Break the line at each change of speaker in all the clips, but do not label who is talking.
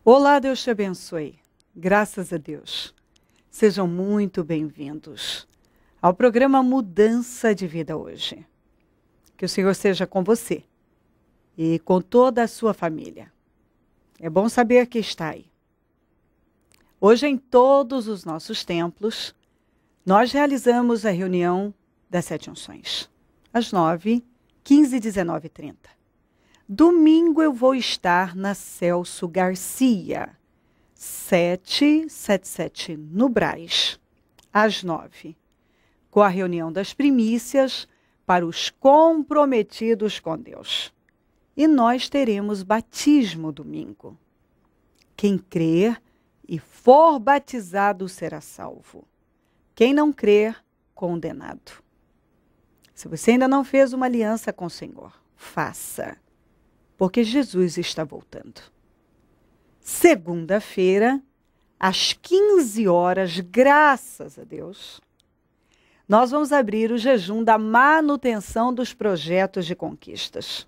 Olá, Deus te abençoe. Graças a Deus. Sejam muito bem-vindos ao programa Mudança de Vida hoje. Que o Senhor seja com você e com toda a sua família. É bom saber que está aí. Hoje, em todos os nossos templos, nós realizamos a reunião das 7 unções, às 9, 15, 19 e 30. Domingo eu vou estar na Celso Garcia, 777 no Brás, às 9, com a reunião das primícias para os comprometidos com Deus. E nós teremos batismo domingo. Quem crer e for batizado será salvo. Quem não crer, condenado. Se você ainda não fez uma aliança com o Senhor, faça. Porque Jesus está voltando. Segunda-feira, às 15 horas, graças a Deus, nós vamos abrir o jejum da manutenção dos projetos de conquistas.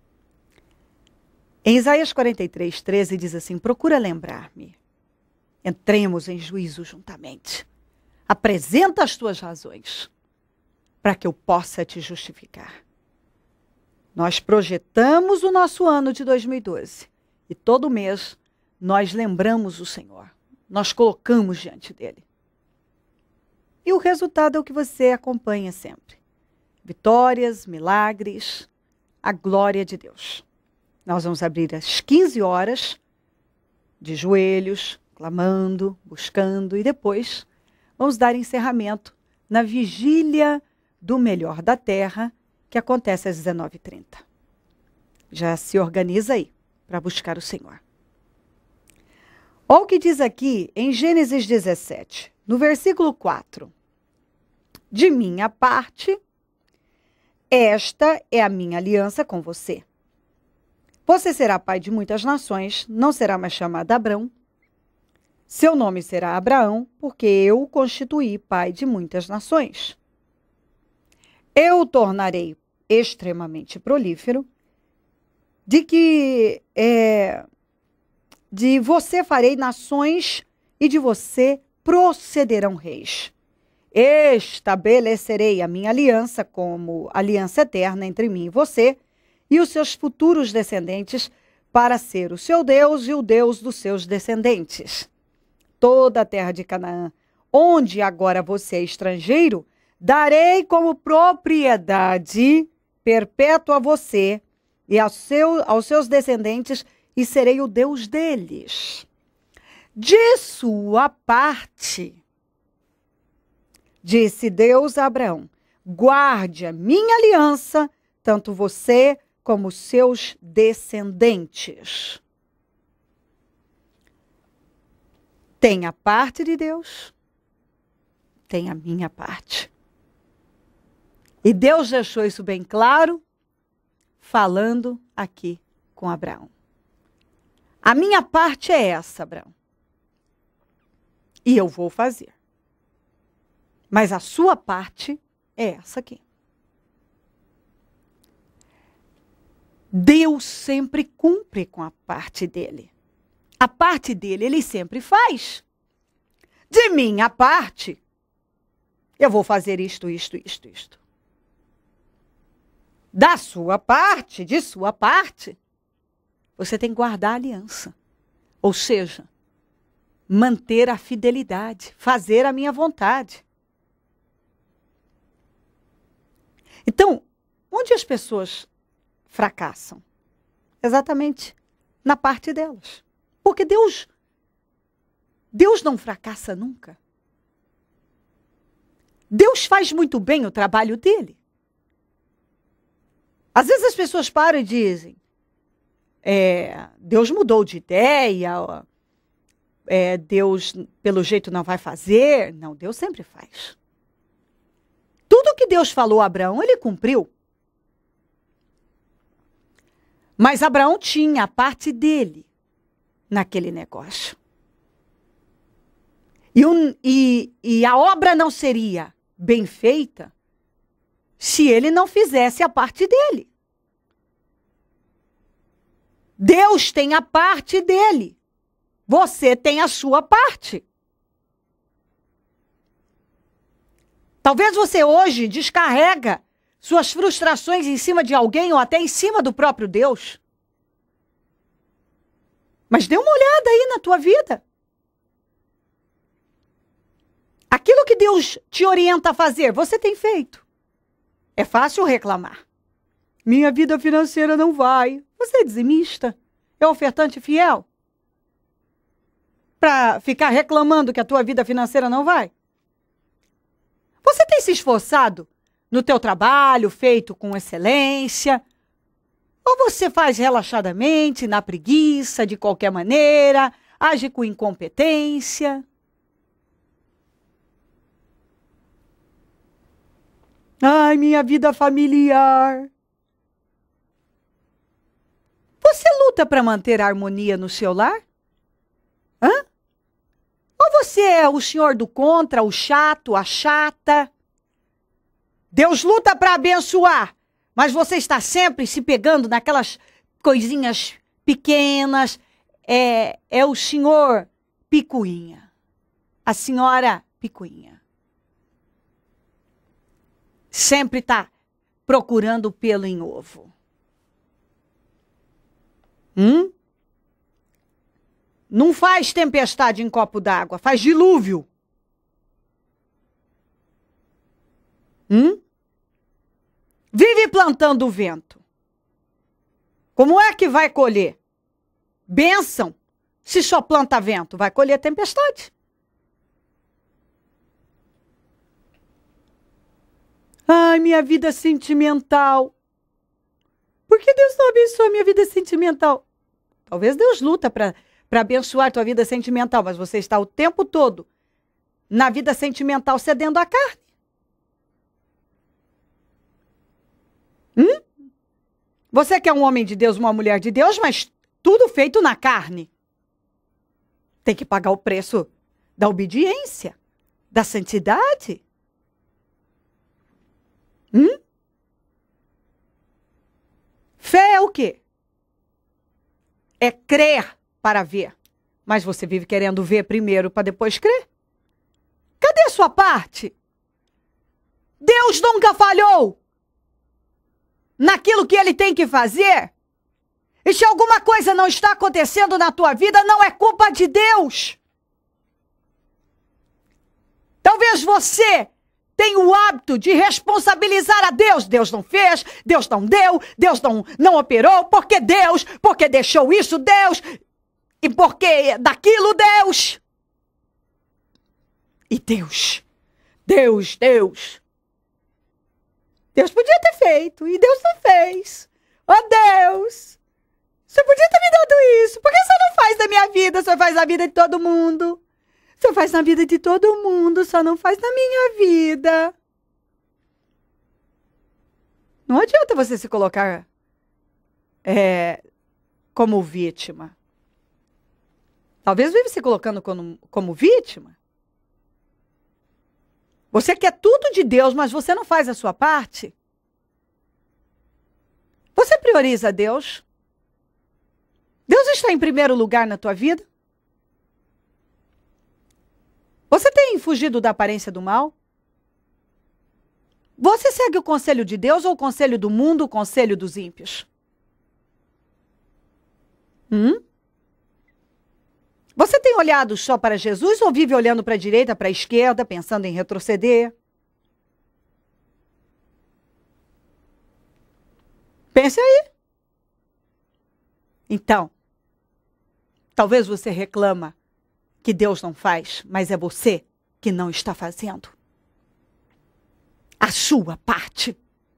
Em Isaías 43, 13 diz assim: procura lembrar-me. Entremos em juízo juntamente. Apresenta as tuas razões, para que eu possa te justificar. Nós projetamos o nosso ano de 2012 e todo mês nós lembramos o Senhor. Nós colocamos diante dele. E o resultado é o que você acompanha sempre. Vitórias, milagres, a glória de Deus. Nós vamos abrir às 15 horas, de joelhos, clamando, buscando, e depois vamos dar encerramento na vigília do melhor da terra, que acontece às 19h30. Já se organiza aí para buscar o Senhor. Olha o que diz aqui em Gênesis 17, no versículo 4. De minha parte, esta é a minha aliança com você. Você será pai de muitas nações, não será mais chamado Abrão. Seu nome será Abraão, porque eu o constituí pai de muitas nações. Eu o tornarei extremamente prolífero, de você farei nações e de você procederão reis. Estabelecerei a minha aliança como aliança eterna entre mim e você e os seus futuros descendentes para ser o seu Deus e o Deus dos seus descendentes. Toda a terra de Canaã, onde agora você é estrangeiro, darei como propriedade perpétua a você e aos seus descendentes, e serei o Deus deles. De sua parte, disse Deus a Abraão, guarde a minha aliança, tanto você como os seus descendentes. Tem a parte de Deus, tem a minha parte. E Deus deixou isso bem claro, falando aqui com Abraão. A minha parte é essa, Abraão. E eu vou fazer. Mas a sua parte é essa aqui. Deus sempre cumpre com a parte dele. A parte dele, ele sempre faz. De minha parte, eu vou fazer isto. Da sua parte, de sua parte, você tem que guardar a aliança. Ou seja, manter a fidelidade, fazer a minha vontade. Então, onde as pessoas fracassam? Exatamente na parte delas. Porque Deus não fracassa nunca. Deus faz muito bem o trabalho dele. Às vezes as pessoas param e dizem, Deus mudou de ideia, Deus pelo jeito não vai fazer. Não, Deus sempre faz. Tudo que Deus falou a Abraão, ele cumpriu. Mas Abraão tinha a parte dele naquele negócio. E a obra não seria bem feita se ele não fizesse a parte dele. Deus tem a parte dele. Você tem a sua parte. Talvez você hoje descarrega suas frustrações em cima de alguém ou até em cima do próprio Deus. Mas dê uma olhada aí na tua vida. Aquilo que Deus te orienta a fazer, você tem feito. É fácil reclamar. Minha vida financeira não vai. Você é dizimista? É ofertante fiel? Para ficar reclamando que a tua vida financeira não vai? Você tem se esforçado no teu trabalho, feito com excelência? Ou você faz relaxadamente, na preguiça, de qualquer maneira, age com incompetência? Ai, minha vida familiar. Você luta para manter a harmonia no seu lar? Hã? Ou você é o senhor do contra, o chato, a chata? Deus luta para abençoar, mas você está sempre se pegando naquelas coisinhas pequenas. É o senhor picuinha, a senhora picuinha. Sempre está procurando pelo em ovo. Não faz tempestade em copo d'água, faz dilúvio. Vive plantando o vento. Como é que vai colher? Bênção. Se só planta vento, vai colher tempestade. Ai, minha vida sentimental. Por que Deus não abençoa minha vida sentimental? Talvez Deus luta para abençoar tua vida sentimental, mas você está o tempo todo na vida sentimental cedendo à carne. Você que é um homem de Deus, uma mulher de Deus, mas tudo feito na carne. Tem que pagar o preço da obediência, da santidade. Fé é o quê? É crer para ver. Mas você vive querendo ver primeiro para depois crer? Cadê a sua parte? Deus nunca falhou naquilo que ele tem que fazer. E se alguma coisa não está acontecendo na tua vida, não é culpa de Deus. Talvez você tenha o hábito de responsabilizar a Deus. Deus não fez, Deus não deu, Deus não operou, porque deixou isso, Deus, e porque daquilo, Deus. E Deus podia ter feito, e Deus não fez. Oh, Deus, você podia ter me dado isso. Por que você não faz na minha vida? Você faz na vida de todo mundo. Você faz na vida de todo mundo, só não faz na minha vida. Não adianta você se colocar como vítima. Talvez vive se colocando como vítima. Você quer tudo de Deus, mas você não faz a sua parte. Você prioriza Deus? Deus está em primeiro lugar na tua vida? Você tem fugido da aparência do mal? Você segue o conselho de Deus ou o conselho do mundo, o conselho dos ímpios? Você tem olhado só para Jesus ou vive olhando para a direita, para a esquerda, pensando em retroceder? Pense aí. Então, talvez você reclama que Deus não faz, mas é você que não está fazendo a sua parte.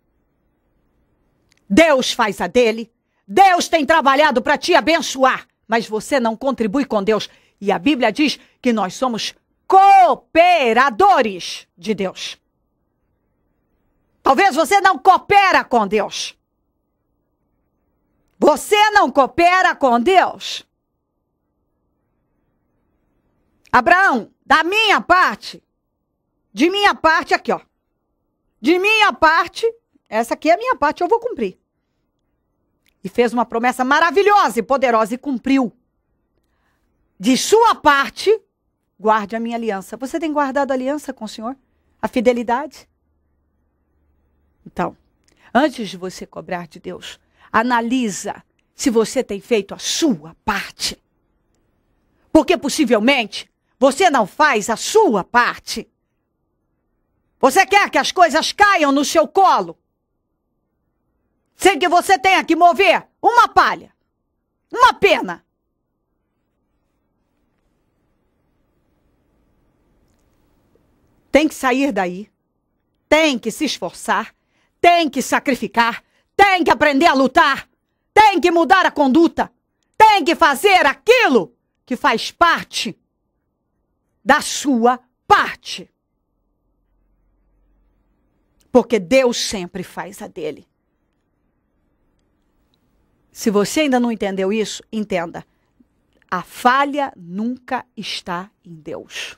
Deus faz a dele. Deus tem trabalhado para te abençoar, mas você não contribui com Deus. E a Bíblia diz que nós somos cooperadores de Deus. Talvez você não coopera com Deus. Você não coopera com Deus. Abraão, da minha parte, de minha parte aqui, ó. De minha parte, essa aqui é a minha parte, eu vou cumprir. E fez uma promessa maravilhosa e poderosa e cumpriu. de sua parte, guarde a minha aliança. Você tem guardado a aliança com o Senhor? A fidelidade? Então, antes de você cobrar de Deus, analisa se você tem feito a sua parte. Porque possivelmente você não faz a sua parte. Você quer que as coisas caiam no seu colo, sem que você tenha que mover uma palha, uma pena. Tem que sair daí, tem que se esforçar, tem que sacrificar, tem que aprender a lutar, tem que mudar a conduta, tem que fazer aquilo que faz parte da sua parte. Porque Deus sempre faz a dele. Se você ainda não entendeu isso, entenda. A falha nunca está em Deus.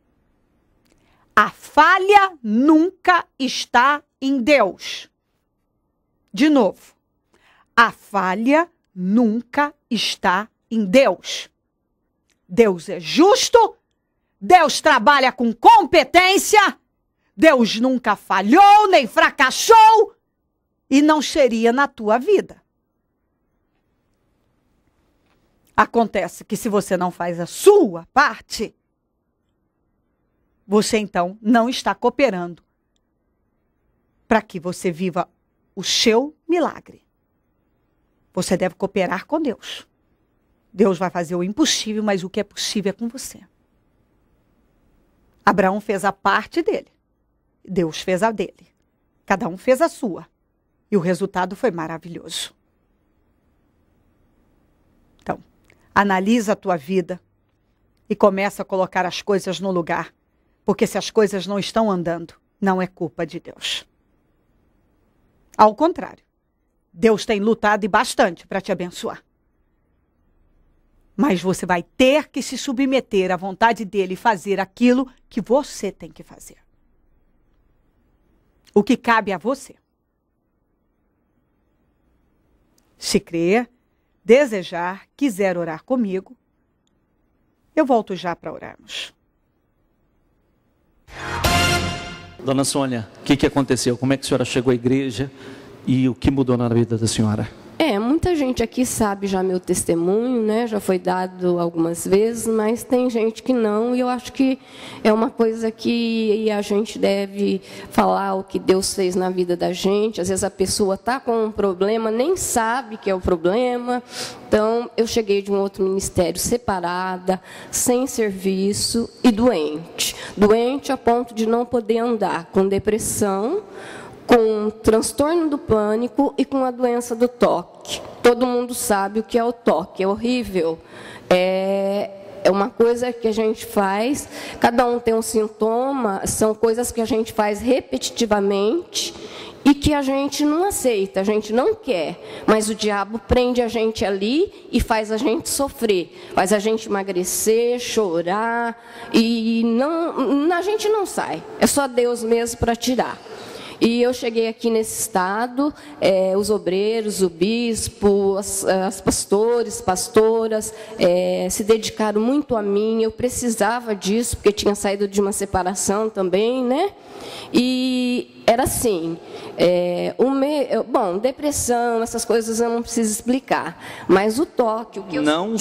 A falha nunca está em Deus. De novo. A falha nunca está em Deus. Deus é justo. Deus trabalha com competência. Deus nunca falhou, nem fracassou. E não seria na tua vida. Acontece que se você não faz a sua parte, você então não está cooperando para que você viva o seu milagre. Você deve cooperar com Deus. Deus vai fazer o impossível, mas o que é possível é com você. Abraão fez a parte dele. Deus fez a dele. Cada um fez a sua. E o resultado foi maravilhoso. Então, analisa a tua vida e começa a colocar as coisas no lugar. Porque se as coisas não estão andando, não é culpa de Deus. Ao contrário, Deus tem lutado e bastante para te abençoar. Mas você vai ter que se submeter à vontade dele e fazer aquilo que você tem que fazer. O que cabe a você. Se crer, desejar, quiser orar comigo, eu volto já para orarmos.
Dona Sônia, o que aconteceu? Como é que a senhora chegou à igreja e o que mudou na vida da senhora?
Muita gente aqui sabe já meu testemunho, né? Já foi dado algumas vezes, mas tem gente que não, e eu acho que é uma coisa que a gente deve falar o que Deus fez na vida da gente. Às vezes a pessoa está com um problema, nem sabe que é o problema. Então, eu cheguei de um outro ministério separada, sem serviço e doente. Doente a ponto de não poder andar, com depressão, com transtorno do pânico e com a doença do toque. Todo mundo sabe o que é o toque, é horrível. É uma coisa que a gente faz, cada um tem um sintoma, são coisas que a gente faz repetitivamente e que a gente não aceita, a gente não quer, mas o diabo prende a gente ali e faz a gente sofrer, faz a gente emagrecer, chorar, e a gente não sai, é só Deus mesmo para tirar. E eu cheguei aqui nesse estado, os obreiros, o bispo, as pastores, pastoras, se dedicaram muito a mim. Eu precisava disso, porque tinha saído de uma separação também, né? E era assim, bom, depressão, essas coisas eu não preciso explicar, mas o toque... O que eu...
Não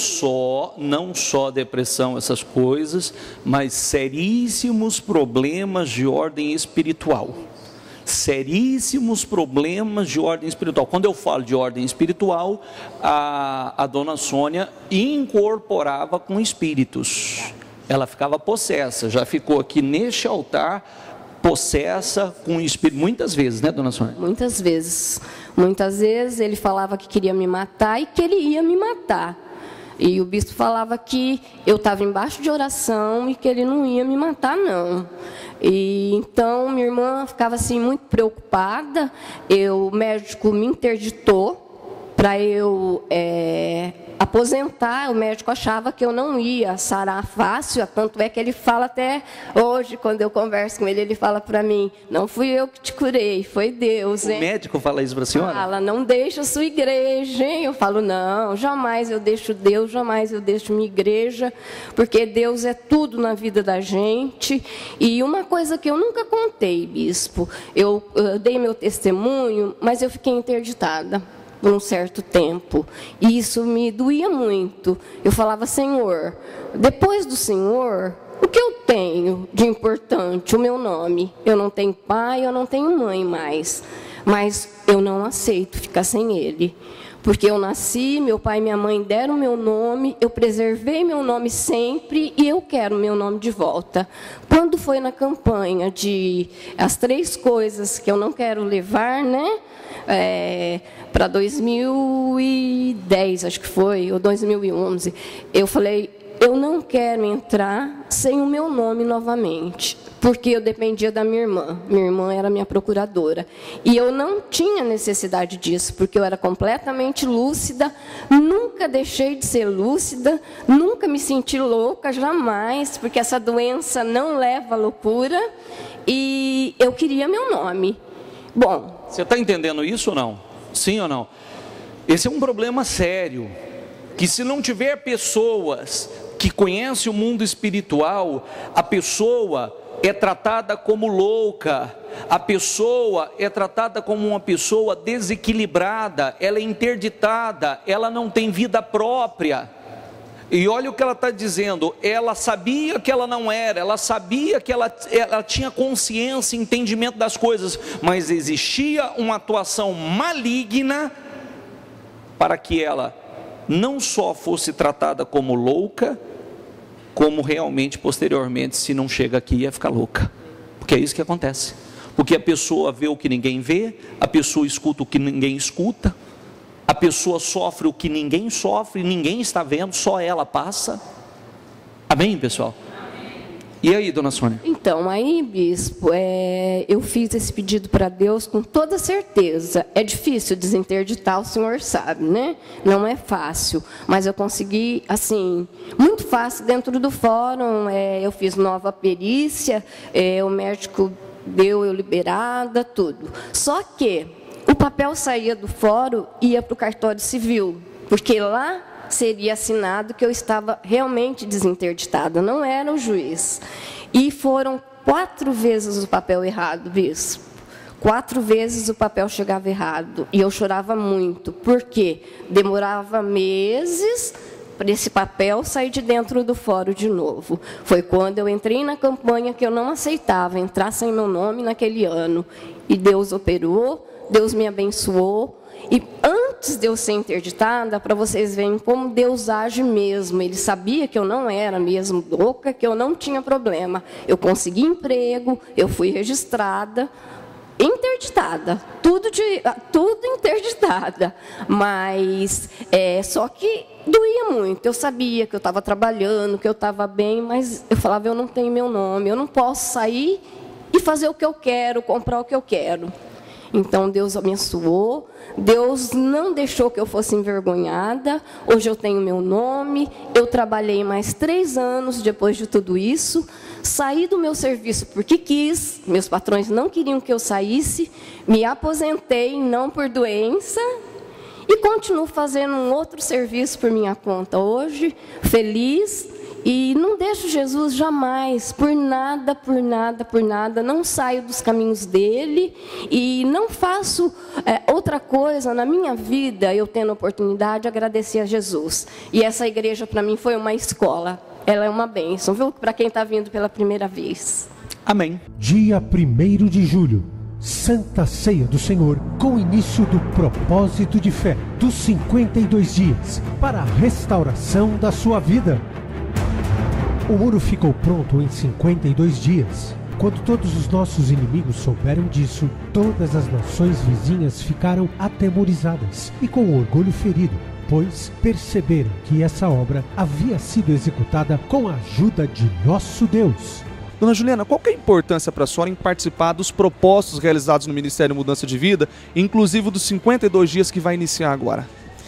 só depressão, essas coisas, mas seríssimos problemas de ordem espiritual. Seríssimos problemas de ordem espiritual. Quando eu falo de ordem espiritual, a dona Sônia incorporava com espíritos. Ela ficava possessa, já ficou aqui neste altar possessa com espírito muitas vezes, né, dona Sônia?
Muitas vezes. Muitas vezes ele falava que queria me matar e que ele ia me matar. E o bispo falava que eu estava embaixo de oração e que ele não ia me matar, não. E então minha irmã ficava assim muito preocupada. O médico me interditou para eu aposentar. O médico achava que eu não ia sarar fácil, tanto é que ele fala até hoje, quando eu converso com ele, ele fala para mim, não fui eu que te curei, foi Deus.
O médico fala isso para a senhora?
Fala, não deixa a sua igreja, hein? Eu falo, não, jamais eu deixo Deus, jamais eu deixo minha igreja, porque Deus é tudo na vida da gente. E uma coisa que eu nunca contei, bispo, eu dei meu testemunho, mas eu fiquei interditada por um certo tempo, e isso me doía muito. Eu falava, Senhor, depois do Senhor, o que eu tenho de importante? O meu nome. Eu não tenho pai, eu não tenho mãe mais, mas eu não aceito ficar sem ele, porque eu nasci, meu pai e minha mãe deram meu nome, eu preservei meu nome sempre e eu quero meu nome de volta. Quando foi na campanha de as 3 coisas que eu não quero levar, né, para 2010, acho que foi, ou 2011, eu falei, eu não quero entrar sem o meu nome novamente, porque eu dependia da minha irmã era minha procuradora, e eu não tinha necessidade disso, porque eu era completamente lúcida, nunca deixei de ser lúcida, nunca me senti louca, jamais, porque essa doença não leva à loucura, e eu queria meu nome. Bom,
você está entendendo isso ou não? Sim ou não? Esse é um problema sério, que se não tiver pessoas que conhecem o mundo espiritual, a pessoa é tratada como louca, a pessoa é tratada como uma pessoa desequilibrada, ela é interditada, ela não tem vida própria. E olha o que ela está dizendo, ela sabia que ela não era, ela sabia que ela tinha consciência e entendimento das coisas, mas existia uma atuação maligna para que ela não só fosse tratada como louca, como realmente posteriormente, se não chega aqui, ia ficar louca, porque é isso que acontece, porque a pessoa vê o que ninguém vê, a pessoa escuta o que ninguém escuta, a pessoa sofre o que ninguém sofre, ninguém está vendo, só ela passa. Amém, pessoal? E aí, dona Sônia?
Então, aí, bispo, eu fiz esse pedido para Deus com toda certeza. É difícil desinterditar, o senhor sabe, né? Não é fácil, mas eu consegui, assim, muito fácil dentro do fórum. Eu fiz nova perícia, o médico deu eu liberada, tudo. Só que o papel saía do fórum e ia para o cartório civil, porque lá seria assinado que eu estava realmente desinterditada, não era o juiz. E foram 4 vezes o papel errado, bispo. 4 vezes o papel chegava errado. E eu chorava muito, porque demorava meses para esse papel sair de dentro do fórum de novo. Foi quando eu entrei na campanha que eu não aceitava entrar sem meu nome naquele ano. E Deus operou, Deus me abençoou. E antes de eu ser interditada, para vocês verem como Deus age mesmo, Ele sabia que eu não era mesmo louca, que eu não tinha problema. Eu consegui emprego, eu fui registrada, interditada, tudo interditada, mas só que doía muito. Eu sabia que eu estava trabalhando, que eu estava bem, mas eu falava, eu não tenho meu nome, eu não posso sair e fazer o que eu quero, comprar o que eu quero. Então, Deus abençoou, Deus não deixou que eu fosse envergonhada. Hoje eu tenho meu nome, eu trabalhei mais 3 anos depois de tudo isso, saí do meu serviço porque quis, meus patrões não queriam que eu saísse, me aposentei, não por doença, e continuo fazendo um outro serviço por minha conta hoje, feliz. E não deixo Jesus jamais, por nada, por nada, por nada, não saio dos caminhos dele e não faço outra coisa na minha vida, eu tendo a oportunidade de agradecer a Jesus. E essa igreja para mim foi uma escola, ela é uma bênção, viu? Para quem está vindo pela primeira vez.
Amém.
Dia 1º de julho, Santa Ceia do Senhor, com início do propósito de fé dos 52 dias para a restauração da sua vida. O muro ficou pronto em 52 dias. Quando todos os nossos inimigos souberam disso, todas as nações vizinhas ficaram atemorizadas e com o orgulho ferido, pois perceberam que essa obra havia sido executada com a ajuda de nosso Deus.
Dona Juliana, qual que é a importância para a senhora em participar dos propósitos realizados no Ministério Mudança de Vida, inclusive dos 52 dias que vai iniciar agora?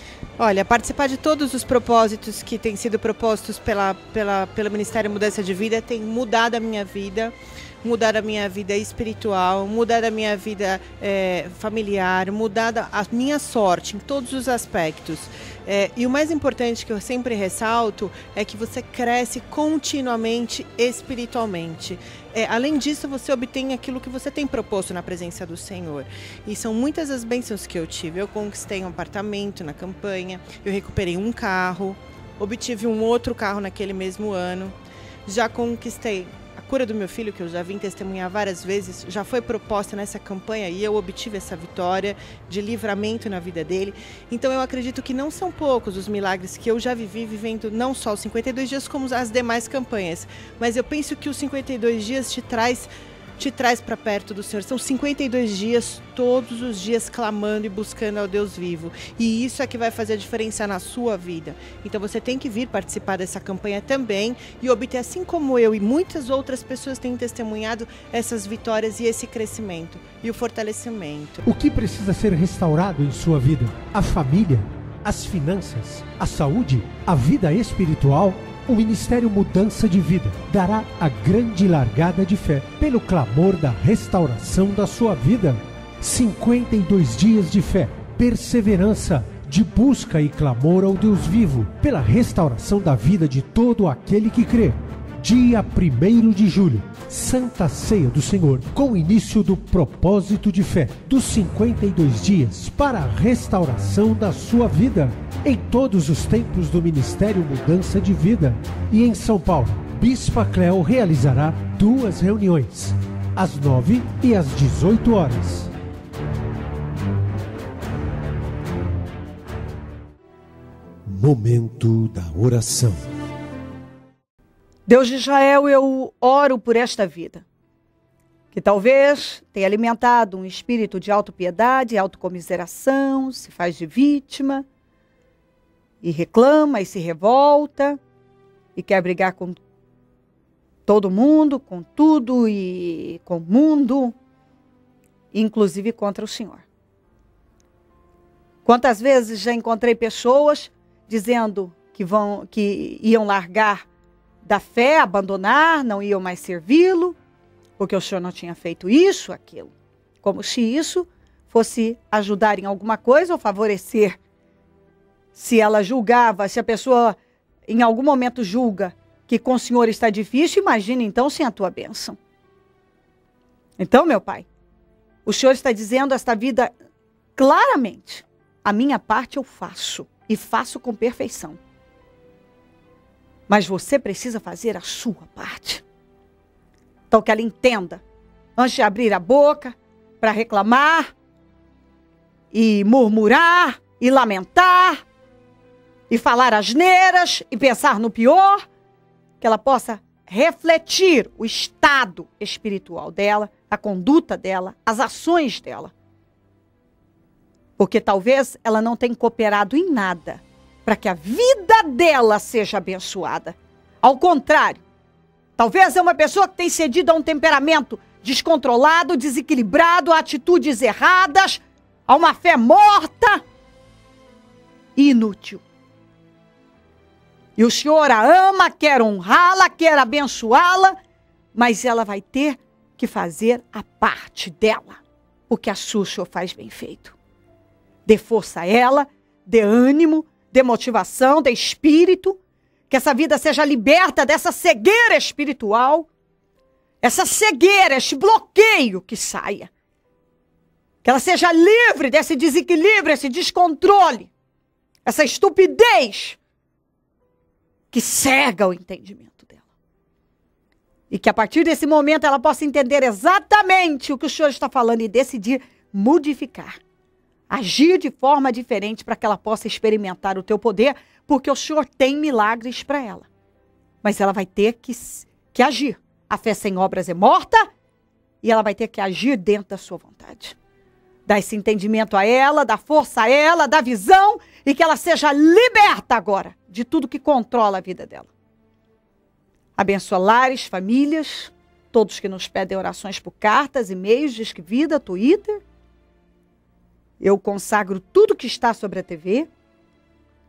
Olha, participar de todos os propósitos que têm sido propostos pelo Ministério Mudança de Vida tem mudado a minha vida, mudado a minha vida espiritual, mudado a minha vida familiar, mudado a minha sorte em todos os aspectos. E o mais importante que eu sempre ressalto é que você cresce continuamente espiritualmente. Além disso, você obtém aquilo que você tem proposto na presença do Senhor. E são muitas as bênçãos que eu tive. Eu conquistei um apartamento na campanha, eu recuperei um carro, obtive um outro carro naquele mesmo ano, já conquistei a cura do meu filho, que eu já vim testemunhar várias vezes, já foi proposta nessa campanha e eu obtive essa vitória de livramento na vida dele. Então eu acredito que não são poucos os milagres que eu já vivi vivendo não só os 52 dias como as demais campanhas, mas eu penso que os 52 dias te traz para perto do Senhor. São 52 dias, todos os dias clamando e buscando ao Deus vivo. E isso é que vai fazer a diferença na sua vida. Então você tem que vir participar dessa campanha também e obter, assim como eu e muitas outras pessoas têm testemunhado, essas vitórias e esse crescimento e o fortalecimento.
O que precisa ser restaurado em sua vida? A família? As finanças? A saúde? A vida espiritual? O Ministério Mudança de Vida dará a grande largada de fé pelo clamor da restauração da sua vida. 52 dias de fé, perseverança, de busca e clamor ao Deus vivo pela restauração da vida de todo aquele que crê. Dia 1º de julho, Santa Ceia do Senhor, com o início do propósito de fé dos 52 dias para a restauração da sua vida. Em todos os templos do Ministério Mudança de Vida. E em São Paulo, Bispa Cléo realizará 2 reuniões, às 9 e às 18 horas. Momento da oração.
Deus de Israel, eu oro por esta vida, que talvez tenha alimentado um espírito de autopiedade, autocomiseração, se faz de vítima, e reclama e se revolta, e quer brigar com todo mundo, com tudo e com o mundo, inclusive contra o Senhor. Quantas vezes já encontrei pessoas dizendo que iam largar da fé, abandonar, não iam mais servi-lo, porque o Senhor não tinha feito isso, aquilo. Como se isso fosse ajudar em alguma coisa ou favorecer. Se ela julgava, se a pessoa em algum momento julga que com o Senhor está difícil, imagine então sem a tua bênção. Então, meu Pai, o Senhor está dizendo esta vida claramente. A minha parte eu faço, e faço com perfeição. Mas você precisa fazer a sua parte. Então que ela entenda, antes de abrir a boca para reclamar, e murmurar, e lamentar, e falar asneiras, e pensar no pior, que ela possa refletir o estado espiritual dela, a conduta dela, as ações dela. Porque talvez ela não tenha cooperado em nada para que a vida dela seja abençoada. Ao contrário, talvez é uma pessoa que tem cedido a um temperamento descontrolado, desequilibrado, a atitudes erradas, a uma fé morta e inútil. E o Senhor a ama, quer honrá-la, quer abençoá-la, mas ela vai ter que fazer a parte dela, porque a sua o Senhor faz bem feito. Dê força a ela, dê ânimo, dê motivação, dê espírito, que essa vida seja liberta dessa cegueira espiritual, essa cegueira, este bloqueio que saia. Que ela seja livre desse desequilíbrio, esse descontrole, essa estupidez que cega o entendimento dela. E que a partir desse momento ela possa entender exatamente o que o Senhor está falando e decidir modificar. Agir de forma diferente para que ela possa experimentar o teu poder, porque o Senhor tem milagres para ela. Mas ela vai ter que agir. A fé sem obras é morta e ela vai ter que agir dentro da sua vontade. Dá esse entendimento a ela, dá força a ela, dá visão e que ela seja liberta agora de tudo que controla a vida dela. Abençoa lares, famílias, todos que nos pedem orações por cartas, e-mails, Disque Vida, Twitter. Eu consagro tudo que está sobre a TV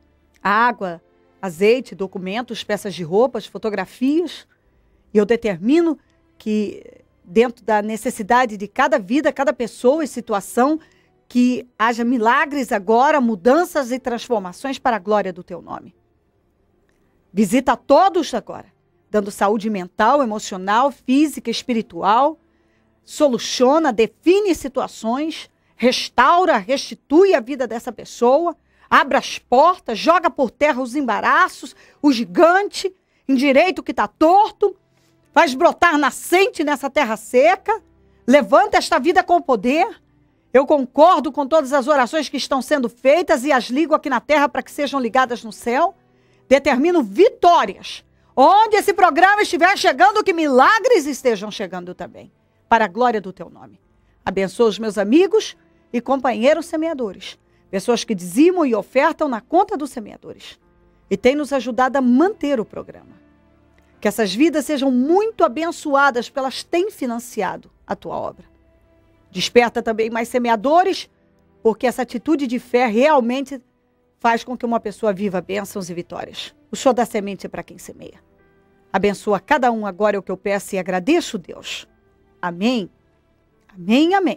água, azeite, documentos, peças de roupas, fotografias. E eu determino que, dentro da necessidade de cada vida, cada pessoa e situação, que haja milagres agora, mudanças e transformações para a glória do teu nome. Visita a todos agora, dando saúde mental, emocional, física, espiritual. Soluciona, define situações, restaura, restitui a vida dessa pessoa, abre as portas, joga por terra os embaraços, o gigante, endireita o que está torto, faz brotar nascente nessa terra seca, levanta esta vida com poder. Eu concordo com todas as orações que estão sendo feitas e as ligo aqui na terra para que sejam ligadas no céu. Determino vitórias. Onde esse programa estiver chegando, que milagres estejam chegando também, para a glória do teu nome. Abençoa os meus amigos e companheiros semeadores, pessoas que dizimam e ofertam na conta dos semeadores, e tem nos ajudado a manter o programa. Que essas vidas sejam muito abençoadas, porque elas têm financiado a tua obra. Desperta também mais semeadores, porque essa atitude de fé realmente faz com que uma pessoa viva bênçãos e vitórias. O Senhor dá semente para quem semeia. Abençoa cada um agora, é o que eu peço e agradeço, Deus. Amém. Amém, amém.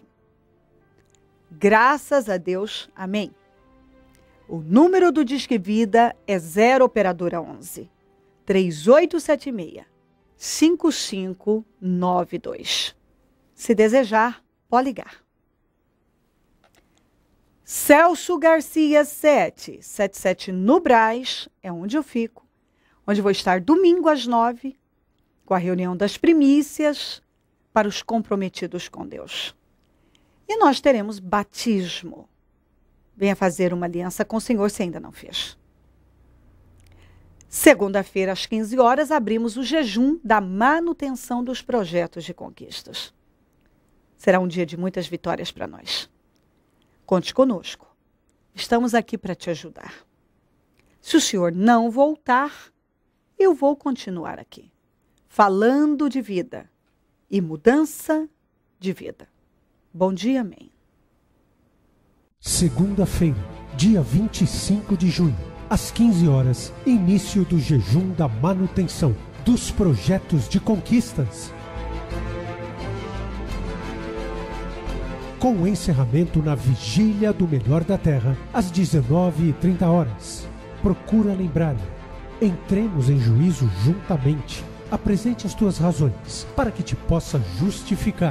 Graças a Deus, amém. O número do Disque Vida é 0 operadora 11 3876-5592. Se desejar, pode ligar. Celso Garcia 777 no Brás, é onde eu fico, onde vou estar domingo às 9, com a reunião das primícias para os comprometidos com Deus. E nós teremos batismo. Venha fazer uma aliança com o Senhor se ainda não fez. Segunda-feira, às 15 horas, abrimos o jejum da manutenção dos projetos de conquistas. Será um dia de muitas vitórias para nós. Conte conosco. Estamos aqui para te ajudar. Se o Senhor não voltar, eu vou continuar aqui, falando de vida e mudança de vida. Bom dia, amém.
Segunda-feira, dia 25 de junho, às 15 horas, início do jejum da manutenção dos projetos de conquistas. Com o encerramento na Vigília do Melhor da Terra, às 19h30. Procura lembrar, entremos em juízo juntamente. Apresente as tuas razões, para que te possa justificar.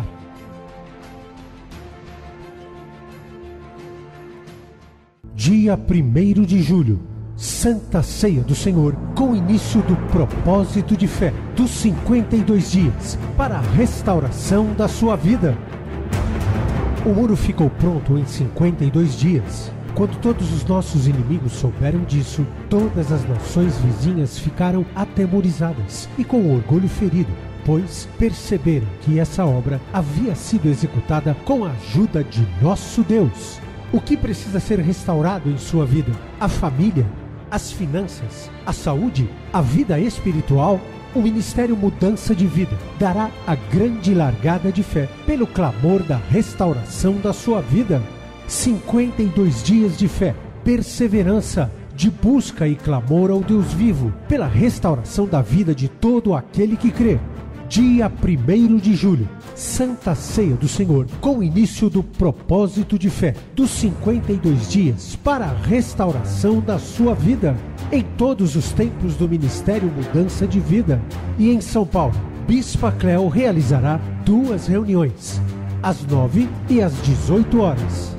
Dia 1º de julho, Santa Ceia do Senhor, com início do propósito de fé dos 52 dias, para a restauração da sua vida. O muro ficou pronto em 52 dias. Quando todos os nossos inimigos souberam disso, todas as nações vizinhas ficaram atemorizadas e com o orgulho ferido, pois perceberam que essa obra havia sido executada com a ajuda de nosso Deus. O que precisa ser restaurado em sua vida? A família? As finanças? A saúde? A vida espiritual? O Ministério Mudança de Vida dará a grande largada de fé pelo clamor da restauração da sua vida. 52 dias de fé, perseverança, de busca e clamor ao Deus vivo, pela restauração da vida de todo aquele que crê. Dia 1º de julho, Santa Ceia do Senhor, com o início do propósito de fé dos 52 dias para a restauração da sua vida. Em todos os templos do Ministério Mudança de Vida. E em São Paulo, Bispa Cléo realizará 2 reuniões, às 9 e às 18 horas.